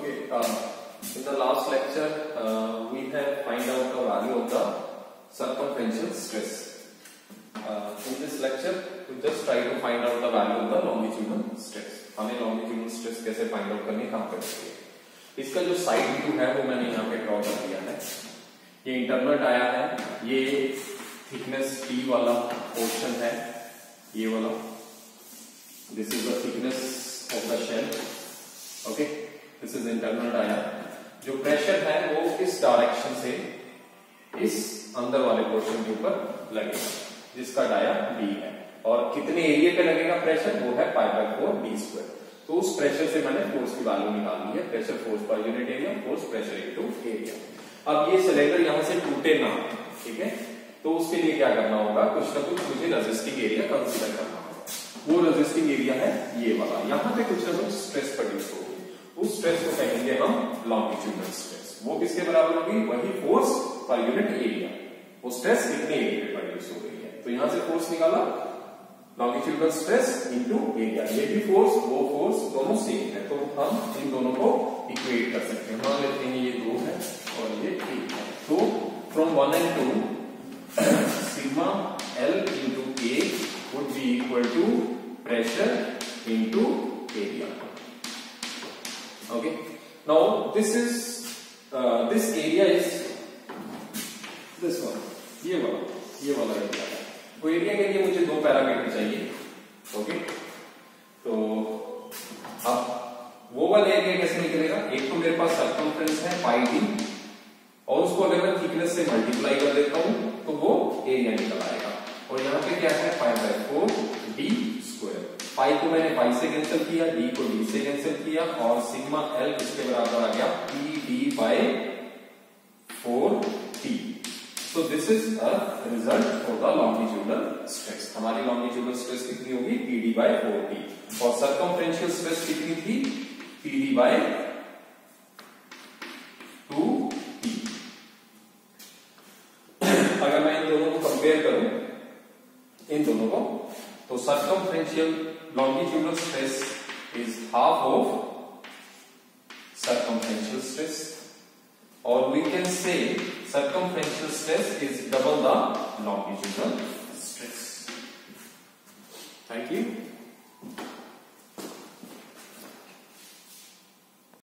Okay, in the last lecture, we have find out the value of the circumferential stress. In this lecture, we just try to find out the value of the longitudinal stress. हमें longitudinal stress कैसे find out करनी कहाँ पे होती है? इसका जो side view है वो मैंने यहाँ पे ड्रॉ कर दिया है. ये इंटरनल डाया है, ये थिकनेस T वाला पोर्शन है, ये वाला. This is the thickness of the shell. Okay, this is internal dia. जो प्रेशर है वो इस डायरेक्शन से इस अंदर वाले पोर्शन के ऊपर लगेगा, जिसका डाया D है. और कितने एरिया पे लगेगा प्रेशर, वो है π/4 d². तो उस प्रेशर से मैंने फोर्स की वैल्यू निकालनी है. Pressure force per unit area, force pressure into area. अब ये सिलेंडर यहां से टूटे ना, ठीक है, तो उसके लिए क्या करना होगा, कुछ ना कुछ मुझे रेजिस्टिंग एरिया कंसीडर करना होगा. वो रेजिस्टिंग एरिया है ये वाला. यहां पे कुछ ना कुछ स्ट्रेस प्रोड्यूस होगी. उस स्ट्रेस को कहेंगे हम लॉन्गिट्यूडनल स्ट्रेस. वो किसके बराबर होगी, वही फोर्स पर यूनिट एरिया. वो स्ट्रेस कितने एरिया पे प्रोड्यूस हो रही है. तो यहां से फोर्स निकाला, लॉन्गिट्यूडनल स्ट्रेस इनटू एरिया. ये भी फोर्स वो फोर्स दोनों सेम है, तो हम इन दोनों को इक्वेट कर सकते हैं. मान लेते हैं ये 2 है और ये 1 है. तो from 1 and 2 sigma L into A would be equal to pressure into area. Okay, now this is this area is this one, ये वाला एरिया है. तो एरिया के लिए मुझे 2 पैरामीटर चाहिए. ओके, तो अब वो वाला एरिया कैसे निकलेगा. एक तो मेरे पास सर्कमफ्रेंस है πd, और उसको अगर मैं थिकनेस से मल्टीप्लाई कर देता हूं तो वो एरिया निकल आएगा. और यहाँ पे क्या है, π/4 d². पाई को मैंने पाई से कैंसिल किया, डी को डी से कैंसिल किया, और सिग्मा एल किसके बराबर आ गया, pd/4t. So this is a result for the longitudinal stress. हमारी longitudinal stress कितनी होगी, pd/4t. और circumferential stress कितनी थी, pd/2t. अगर मैं इन दोनों को कंपेयर करूं, इन दोनों को, तो circumferential longitudinal stress is half of circumferential stress, or we can say circumferential stress is double the longitudinal stress. Thank you.